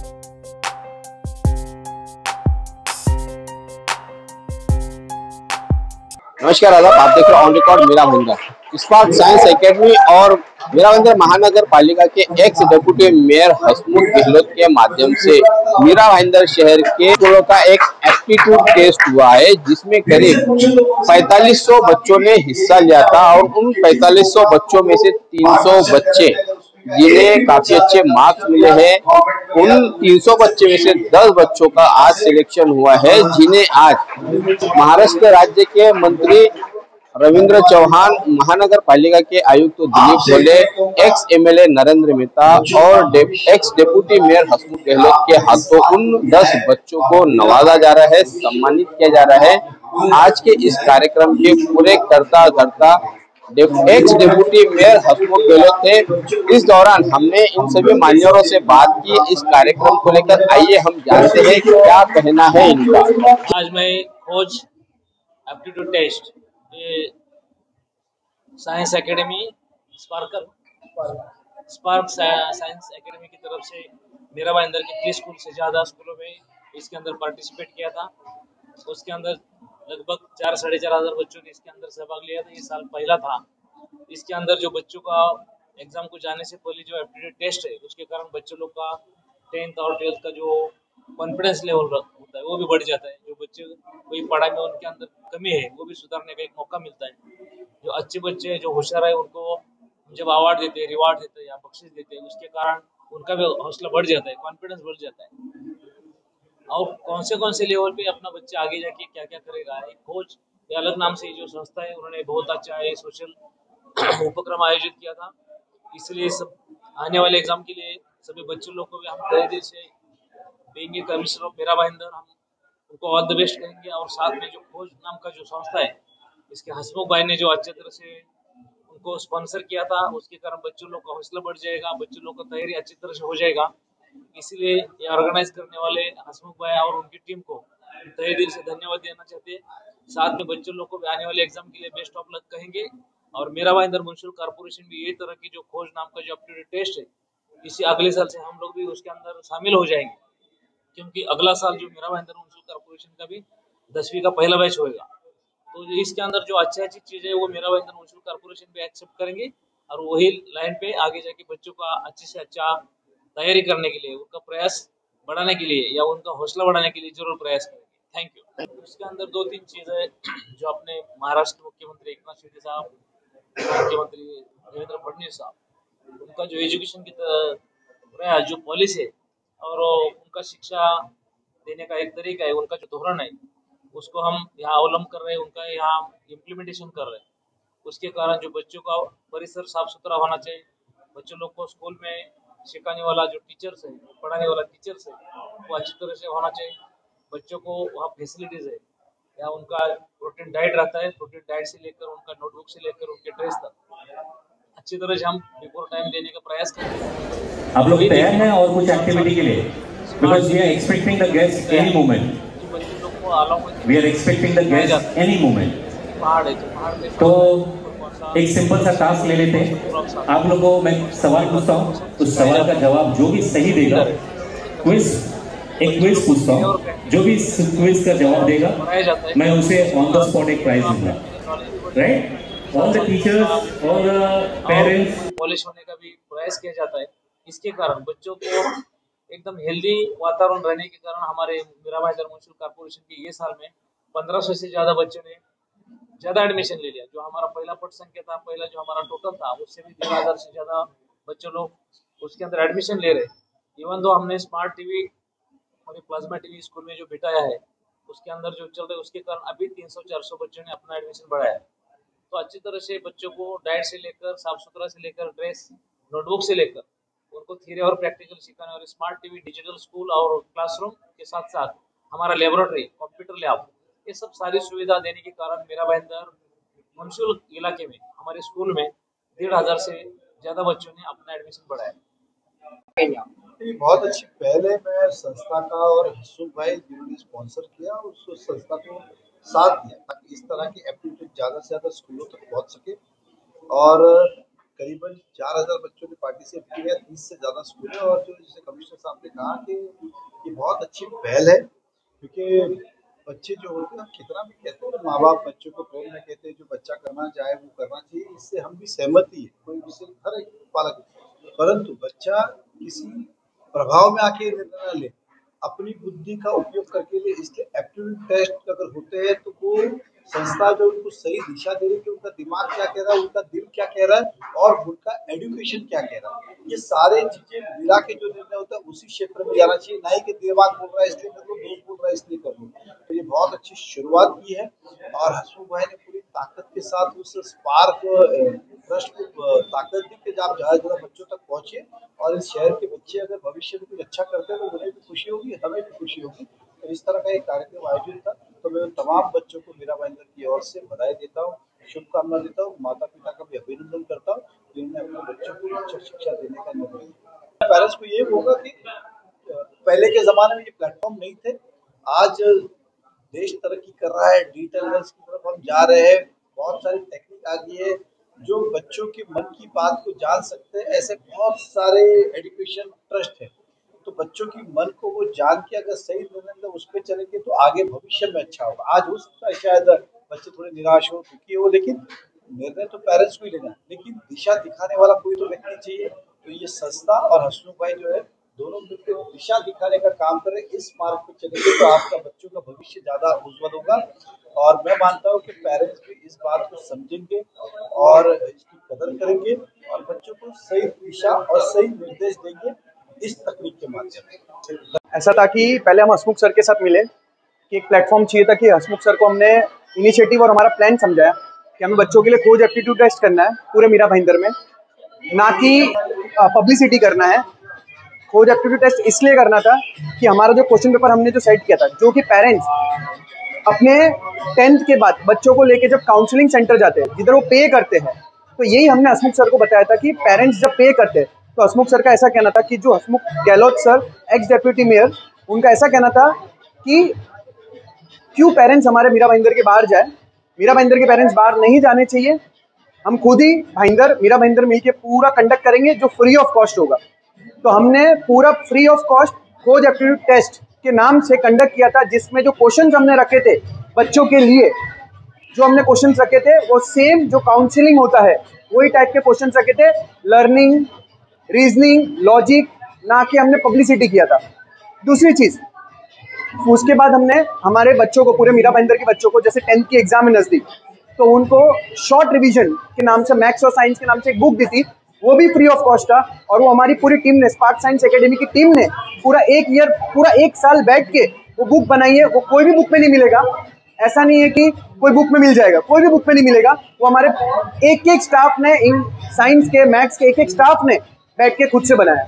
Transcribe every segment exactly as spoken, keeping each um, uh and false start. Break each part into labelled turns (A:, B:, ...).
A: नमस्कार आदाब, आप देख रहे हैं on record Mira Bhayandar. Spark Science Academy और मीरा भाईंदर महानगर पालिका के ex deputy mayor Hasmukh Gehlot के माध्यम से मीरा भाईंदर शहर के स्कूलों का एक एप्टीट्यूड टेस्ट हुआ है, जिसमें करीब पैंतालीस सौ बच्चों ने हिस्सा लिया था और उन पैंतालीस सौ बच्चों में से तीन सौ बच्चे जिन्हें काफी अच्छे मार्क्स मिले हैं, उन तीन सौ बच्चे में से दस बच्चों का आज सिलेक्शन हुआ है, जिन्हें आज महाराष्ट्र राज्य के मंत्री रविंद्र चौहान, महानगर पालिका के आयुक्त तो दिलीप बोले, एक्स एमएलए नरेंद्र मेहता और डे, ex deputy mayor Hasmukh Gehlot के हाथों उन दस बच्चों को नवाजा जा रहा है, सम्मानित किया जा रहा है। आज के इस कार्यक्रम के पूरे करता धरता ex deputy mayor Hasmukh Gehlot थे। इस दौरान हमने इन सभी मान्यवरों से बात की इस कार्यक्रम को लेकर। आइए हम जानते हैं कि क्या कहना है इनका।
B: आज मैं Khoj aptitude test Science Academy स्पार्कर स्पार्क साइंस एकेडमी की तरफ से मीरा भाईंदर के तीस स्कूल से ज़्यादा स्कूलों में इसके अंदर पार्टिसिपेट किया था। उसके अंदर लगभग चार साढ़े चार हज़ार बच्चों ने इसके अंदर सहभाग लिया था। ये साल पहला था। इसके अंदर जो बच्चों का एग्ज़ाम को जाने से पहले जो एप्टीट्यूड टेस्ट है, उसके कारण बच्चों लोग का टेंथ और ट्वेल्थ का जो कॉन्फिडेंस लेवल होता है वो भी बढ़ जाता है। जो बच्चे कोई पढ़ाई में उनके अंदर कमी है वो भी सुधारने का एक मौका मिलता है। जो अच्छे बच्चे हैं, जो होशियार है, उनको जब अवार्ड देते हैं, रिवार्ड देते हैं या बख्शिश देते हैं, उसके कारण उनका भी हौसला बढ़ जाता है, कॉन्फिडेंस बढ़ जाता है। और कौन से कौन से लेवल पे अपना बच्चा आगे जाके क्या क्या करेगा, एक खोज ये अलग नाम से जो संस्था है, उन्होंने बहुत अच्छा ये सोशल उपक्रम आयोजित किया था। इसलिए सब आने वाले एग्जाम के लिए सभी बच्चों लोग को भी हम तहे दिल से देंगे। कमिश्नर ऑफ मीरा भाईंदर, हम उनको ऑल द बेस्ट करेंगे। और साथ में जो खोज नाम का जो संस्था है, इसके हसमुख भाई ने जो अच्छे तरह से उनको स्पॉन्सर किया था, उसके कारण बच्चों लोग का हौसला बढ़ जाएगा, बच्चों लोग का तैयारी अच्छी तरह से हो जाएगा। इसलिए ये ऑर्गेनाइज करने वाले हसमुख भाई और उनकी टीम को तहे दिल से धन्यवाद देना चाहते हैं। साथ में बच्चों लोग को भी आने वाले एग्जाम के लिए बेस्ट ऑफ लक कहेंगे। और मीरा भाईंदर म्युनिसिपल कॉर्पोरेशन भी ये तरह की जो खोज नाम का जो एप्टीट्यूड टेस्ट है, इसी अगले साल से हम लोग भी उसके अंदर शामिल हो जाएंगे, क्योंकि अगला साल जो मीरा भाईंदर म्युनिसिपल कॉर्पोरेशन का भी दसवीं का पहला बैच होगा। तो इसके अंदर जो अच्छी अच्छी चीज़ें वो मीरा भाईंदर म्युनिसिपल कॉर्पोरेशन भी एक्सेप्ट करेंगे और वही लाइन पे आगे जाके बच्चों का अच्छे से अच्छा तैयारी करने के लिए, उनका प्रयास बढ़ाने के लिए या उनका हौसला बढ़ाने के लिए जरूर प्रयास करेंगे। Thank you. उसके अंदर दो तीन चीज़ें जो अपने महाराष्ट्र मुख्यमंत्री एकनाथ शिंदे साहब, मुख्यमंत्री देवेंद्र फडणवीस साहब, उनका जो एजुकेशन की प्रयास जो पॉलिसी है और उनका शिक्षा देने का एक तरीका है, उनका जो धोरण है, उसको हम यहाँ अवलंब कर रहे हैं, उनका यहाँ इम्प्लीमेंटेशन कर रहे हैं। उसके कारण जो बच्चों का परिसर साफ सुथरा होना चाहिए, बच्चों लोग को स्कूल में सिखाने वाला जो टीचर्स है, पढ़ाने वाला टीचर्स है, वो अच्छी तरह से होना चाहिए। बच्चों को वहाँ फैसिलिटीज़ है या उनका प्रोटीन डाइट रहता है, प्रोटीन डाइट से लेकर उनका नोटबुक से लेकर उनके ड्रेस तक अच्छी तरह से हम बिफोर टाइम देने का प्रयास करेंगे।
C: आप लोग तैयार हैं और कुछ एक्टिविटी के लिए? Because we are expecting the guest any moment we are expecting the guest any moment
B: पहाड़ है, तो पहाड़ में
C: तो एक सिंपल सा टास्क ले लेते हैं। आप लोगों को मैं सवाल पूछता हूँ, उस सवाल का जवाब जो भी सही देगा, क्विज एक क्विज पूछता हूँ, जो भी क्विज का जवाब देगा मैं उसे ऑन द स्पॉट एक प्राइज दूंगा। राइट? ऑल द टीचर्स और पेरेंट्स
B: पॉलिश होने का भी प्रयास किया जाता है। इसके कारण बच्चों को एकदम हेल्दी वातावरण रहने के कारण हमारे मीरा भाईंदर म्युनिसिपल कॉर्पोरेशन के ये साल में पंद्रह सौ से ज़्यादा बच्चों ने ज़्यादा एडमिशन ले लिया। जो हमारा पहला पट संख्या था, पहला जो हमारा टोटल था, उससे भी तेरह हज़ार से ज़्यादा बच्चों लोग उसके अंदर एडमिशन ले रहे। इवन दो हमने स्मार्ट टीवी और प्लाज्मा टीवी स्कूल में जो बिठाया है, उसके अंदर जो चल रहा है, उसके कारण अभी तीन सौ चार सौ बच्चों ने अपना एडमिशन बढ़ाया। तो अच्छी तरह से बच्चों को डाइट से लेकर, साफ सुथरा से लेकर, ड्रेस, नोटबुक से लेकर उनको थ्योरी और प्रैक्टिकल सिखाने, और स्मार्ट टीवी, डिजिटल स्कूल और क्लासरूम के साथ साथ हमारा लेबोरेटरी, कंप्यूटर लैब, ये सब सारी सुविधा देने के कारण मीरा भाईंदर म्युनिसिपल इलाके में हमारे स्कूल में डेढ़ हजार से ज्यादा बच्चों ने अपना एडमिशन बढ़ाया।
D: बहुत अच्छी पहल है। मैं संस्था का और हसमुख भाई जिन्होंने स्पॉन्सर किया, उस संस्था को साथ दिया ताकि इस तरह की एप्टीट्यूड ज़्यादा से ज़्यादा स्कूलों तक पहुंच सके। और करीबन चार हजार बच्चों ने पार्टिसिपेट किया, तीस से ज्यादा स्कूल है। और जो जैसे कमिश्नर साहब ने कहा कि ये बहुत अच्छी पहल है, क्योंकि बच्चे जो होते हैं कितना भी कहते हैं, माँ बाप बच्चों को प्रेम में कहते हैं जो बच्चा करना चाहे वो करना चाहिए, इससे हम भी सहमत ही है, कोई भी हर एक पालक। परंतु बच्चा किसी प्रभाव में आके निर्णय न ले, अपनी बुद्धि का उपयोग करके ले। इसलिए एप्टीट्यूड टेस्ट अगर होते हैं तो वो संस्था जो उनको सही दिशा दे रही है कि उनका दिमाग क्या कह रहा है, उनका दिल क्या कह रहा है और उनका एजुकेशन क्या कह रहा है, ये सारे चीजें मिला के जो निर्णय होता है उसी क्षेत्र में जाना चाहिए, ना ही कि दिमाग बोल रहा है इसलिए कर लो, दोस्त बोल रहा है इसलिए कर लो। तो ये बहुत अच्छी शुरुआत की है और हसमुख भाई ने पूरी ताकत के साथ उस स्पार्क ट्रस्ट को ताकत दी कि आप ज्यादा ज्यादा बच्चों तक पहुंचे और इस शहर के बच्चे अगर भविष्य में कुछ अच्छा करते हैं तो उन्हें भी खुशी होगी, हमें भी खुशी होगी। तो इस तरह का एक कार्यक्रम आयोजित था, तो मैं तमाम बच्चों को मीरा भाईंदर की ओर से बधाई देता हूँ, शुभकामना देता हूँ, माता पिता का भी अभिनंदन करता हूँ जिन्होंने अपने बच्चों को अच्छा शिक्षा देने का निर्णय लिया। पेरेंट्स को ये होगा कि पहले के जमाने में ये प्लेटफॉर्म नहीं थे, आज देश तरक्की कर रहा है, डिजिटल की तरफ हम जा रहे हैं, बहुत सारी टेक्निक आ गई है जो बच्चों के मन की बात को जान सकते हैं। ऐसे बहुत सारे एजुकेशन ट्रस्ट है, तो बच्चों की मन को वो जान के अगर सही निर्णय उस पर चलेंगे तो आगे भविष्य में अच्छा होगा। आज हो सकता है शायद बच्चे थोड़े निराश हो, दुखी हो, लेकिन निर्णय तो पेरेंट्स को ही लेना है, लेकिन दिशा दिखाने वाला कोई तो व्यक्ति चाहिए। तो ये संस्था और हसमुख भाई जो है दोनों मिलकर दिशा दिखाने का काम करें, इस मार्ग पर चलेंगे तो आपका बच्चों का भविष्य ज्यादा उज्जवल होगा। और मैं मानता हूँ कि पेरेंट्स भी इस बात को समझेंगे और इसकी कदर करेंगे और बच्चों को सही दिशा और सही निर्देश देंगे इस तकनीक के माध्यम से।
E: ऐसा था कि पहले हम हसमुख सर के साथ मिले कि एक प्लेटफॉर्म चाहिए था कि हसमुख सर को हमने इनिशिएटिव और हमारा प्लान समझाया कि हमें बच्चों के लिए खोज एप्टीट्यूड टेस्ट करना है पूरे मीरा भाईंदर में, ना कि पब्लिसिटी करना है। खोज एप्टीट्यूड टेस्ट इसलिए करना था कि हमारा जो क्वेश्चन पेपर हमने जो सेट किया था, जो कि पेरेंट्स अपने टेंथ के बाद बच्चों को लेके जब काउंसलिंग सेंटर जाते हैं जिधर वो पे करते हैं, तो यही हमने हसमुख सर को बताया था कि पेरेंट्स जब पे करते हैं तो हसमुख सर का ऐसा कहना था कि जो Hasmukh Gehlot sir ex deputy mayor, उनका ऐसा कहना था कि क्यों पेरेंट्स हमारे मीरा भाईंदर के बाहर जाए, मीरा भाईंदर के पेरेंट्स बाहर नहीं जाने चाहिए, हम खुद ही भाईंदर मीरा भाईंदर मिलके पूरा कंडक्ट करेंगे जो फ्री ऑफ कॉस्ट होगा। तो हमने पूरा free of cost Khoj aptitude test के नाम से कंडक्ट किया था, जिसमें जो क्वेश्चंस हमने रखे थे बच्चों के लिए, जो हमने क्वेश्चंस रखे थे वो सेम जो काउंसलिंग होता है वही टाइप के क्वेश्चंस रखे थे, लर्निंग, रीजनिंग, लॉजिक, ना कि हमने पब्लिसिटी किया था। दूसरी चीज, उसके बाद हमने हमारे बच्चों को, पूरे मीरा भाईंदर के बच्चों को, जैसे टेंथ की एग्जाम है नजदीक, तो उनको शॉर्ट रिवीजन के नाम से मैथ्स और साइंस के नाम से एक बुक दी थी, वो भी फ्री ऑफ कॉस्ट था। और वो हमारी पूरी टीम ने, स्पार्क साइंस एकेडमी की टीम ने पूरा एक ईयर, पूरा एक साल बैठ के वो बुक बनाई है। वो कोई भी बुक में नहीं मिलेगा, ऐसा नहीं है कि कोई बुक में मिल जाएगा, कोई भी बुक में नहीं मिलेगा। वो हमारे एक एक स्टाफ ने, इन साइंस के, मैथ्स के एक एक स्टाफ ने बैठ के खुद से बनाया।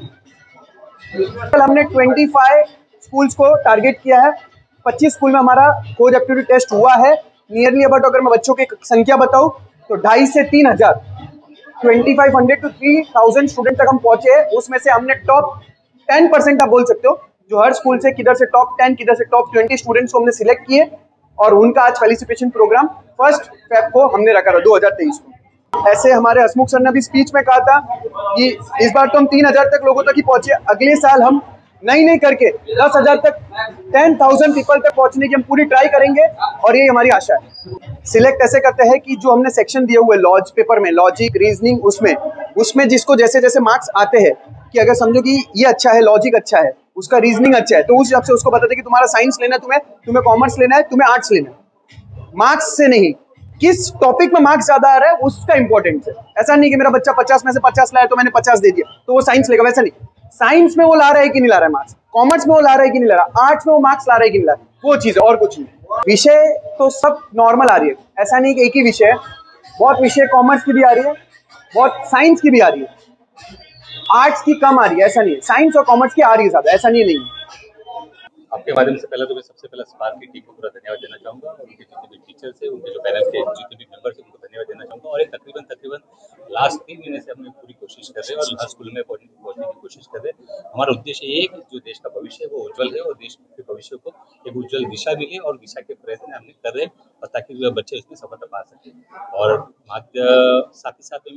E: कल हमने पच्चीस स्कूल्स को टारगेट किया है, पच्चीस स्कूल में हमारा खोज एप्टीट्यूड टेस्ट हुआ है। नियरली अबाउट अगर मैं बच्चों की संख्या बताऊं तो ढाई से तीन हजार twenty five hundred to three thousand student तक हम पहुंचे हैं। उसमें से हमने टॉप टेन परसेंट आप बोल सकते हो, जो हर स्कूल से किधर से टॉप टेन, किधर से टॉप ट्वेंटी स्टूडेंट्स को हमने सिलेक्ट किए और उनका आज फेलिसिटेशन प्रोग्राम फर्स्ट फेब को हमने रखा था दो हजार तेईस को। ऐसे हमारे हसमुख सर ने भी स्पीच में कहा था कि इस बार तो हम तीन हजार तक लोगों तक ही पहुंचे, अगले साल हम नहीं नहीं करके दस हजार तक, टेन थाउजेंड पीपल तक पहुंचने की हम पूरी ट्राई करेंगे और ये हमारी आशा है। सिलेक्ट ऐसे करते हैं कि जो हमने सेक्शन दिए हुए लॉज पेपर में, लॉजिक, रीजनिंग, उसमें उसमें जिसको जैसे जैसे मार्क्स आते हैं, कि अगर समझो कि ये अच्छा है, लॉजिक अच्छा है, उसका रीजनिंग अच्छा है, तो उस हिसाब से उसको बताते हैं कि तुम्हारा साइंस लेना है, तुम्हें तुम्हें कॉमर्स लेना है, तुम्हें आर्ट्स लेना है। मार्क्स से नहीं, किस टॉपिक में मार्क्स ज्यादा आ रहा है उसका इंपॉर्टेंस है। ऐसा नहीं कि मेरा बच्चा पचास में से पचास लाया तो मैंने पचास दे दिया तो वो साइंस लेगा, वैसा नहीं। साइंस में वो ला रहा है कि नहीं ला रहा है मार्क्स, कॉमर्स में वो ला रहा है कि नहीं ला रहा, आर्ट्स में वो मार्क्स ला रहा है कि नहीं ला रहा, वो चीज है और कुछ नहीं। विषय तो सब नॉर्मल आ रही है, ऐसा नहीं कि एक ही विषय है, बहुत विषय कॉमर्स की भी आ रही है, बहुत साइंस की भी आ रही है, आर्ट्स की कम आ रही है, ऐसा नहीं है, साइंस और कॉमर्स की आ रही है ज्यादा, ऐसा नहीं है।
F: आपके माध्यम से पहले तो मैं सबसे पहले स्पार्क की टीम को पूरा धन्यवाद देना चाहूँगा और उनके जितने भी टीचर्स हैं, उनके जो पेरेंट्स के जितने भी मेंबर्स हैं उनको धन्यवाद देना चाहूँगा। और एक तकरीबन तकरीबन लास्ट तीन महीने से हम पूरी कोशिश कर रहे हैं और हर स्कूल में पहुँचने की कोशिश कर रहे हैं। हमारा उद्देश्य ये है कि जो देश का भविष्य है वो उज्जवल है और देश के भविष्य को एक उज्जवल दिशा मिले और दिशा के प्रयत्न हम कर रहे हैं और ताकि जो बच्चे इसमें सफलता पा सकें। और साथ ही साथ में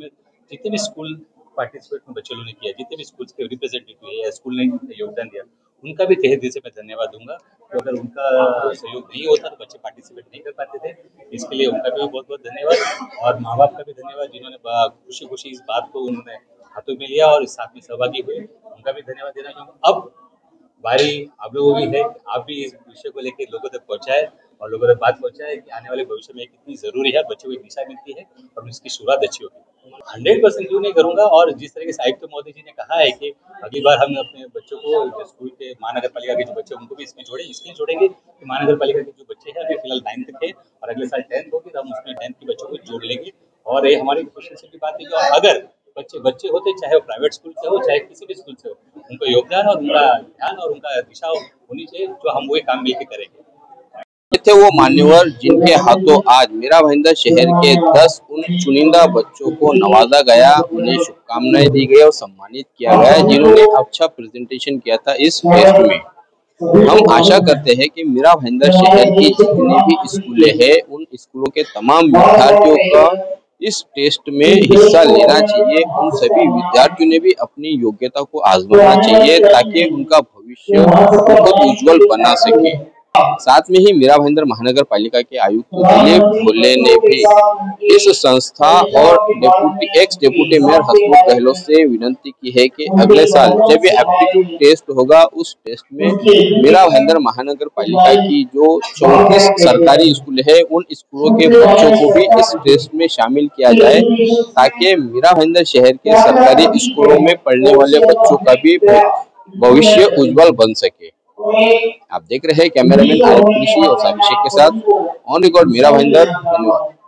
F: जितने भी स्कूल पार्टिसिपेट में बच्चे लोगों ने किया, जितने भी स्कूल के रिप्रेजेंटेटिव है या स्कूल ने योगदान दिया, उनका भी तहे दिल से मैं धन्यवाद दूंगा। तो अगर उनका सहयोग नहीं होता तो बच्चे पार्टिसिपेट नहीं कर पाते थे, इसके लिए उनका भी बहुत बहुत धन्यवाद। और माँ बाप का भी धन्यवाद जिन्होंने खुशी खुशी इस बात को उन्होंने हाथों में लिया और इस साथ में सहभागी हुए, उनका भी धन्यवाद देना चाहूँगा। अब बारी आप लोगों की है कि आप भी इस विषय को लेकर लोगों तक पहुँचाए और लोगों तक बात पहुँचाए कि आने वाले भविष्य में कितनी जरूरी है, बच्चों को एक दिशा मिलती है और इसकी शुरुआत अच्छी होगी। हंड्रेड परसेंट क्यों नहीं करूंगा। और जिस तरह के आयुक्त महोदय जी ने कहा है कि अगली बार हम अपने बच्चों को स्कूल के महानगर पालिका के जो बच्चे उनको भी इसमें जोड़े, इसलिए जोड़ेंगे कि महानगर पालिका के जो बच्चे हैं अभी फिलहाल नाइन्थ थे और अगले साल टेंथ होगी तो हम उसमें टेंथ के बच्चों को जोड़ लेंगे। और ये हमारी खुशी की बात है कि अगर बच्चे बच्चे होते, चाहे वो प्राइवेट स्कूल से हो चाहे किसी भी स्कूल से हो, उनको योगदान और उनका ध्यान और उनका दिशा होनी चाहिए, जो हम वही काम मिलकर करेंगे।
A: थे वो मान्यवर जिनके हाथों आज मीरा भाईंदर शहर के दस उन चुनिंदा बच्चों को नवाजा गया, उन्हें शुभकामनाएं दी गई और सम्मानित किया गया जिन्होंने अच्छा प्रेजेंटेशन किया था इस टेस्ट में। हम आशा करते हैं कि मीरा भाईंदर शहर की जितने भी स्कूलें हैं उन स्कूलों के तमाम विद्यार्थियों का इस टेस्ट में हिस्सा लेना चाहिए। उन सभी विद्यार्थियों ने भी अपनी योग्यता को आजमाना चाहिए ताकि उनका भविष्य बहुत उज्जवल बना सके। साथ में ही मीरा भाईंदर महानगर पालिका के आयुक्त दिलीप भोले ने भी इस संस्था और deputy ex deputy mayor Hasmukh Gehlot से विनती की है कि अगले साल जब ये एप्टीट्यूड टेस्ट होगा उस टेस्ट में मीरा भाईंदर महानगर पालिका की जो चौंतीस सरकारी स्कूल है उन स्कूलों के बच्चों को भी इस टेस्ट में शामिल किया जाए ताकि मीरा भाईंदर शहर के सरकारी स्कूलों में पढ़ने वाले बच्चों का भी भविष्य उज्जवल बन सके। आप देख रहे हैं कैमरामैन आरिफ कुरैशी और अभिषेक के साथ ऑन रिकॉर्ड मीरा भाईंदर। धन्यवाद।